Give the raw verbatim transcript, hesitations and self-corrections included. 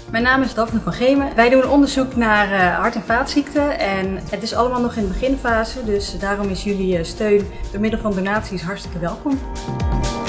Mijn naam is Daphne van Gemen. Wij doen onderzoek naar uh, hart- en vaatziekten en het is allemaal nog in de beginfase, dus daarom is jullie steun door middel van donaties hartstikke welkom.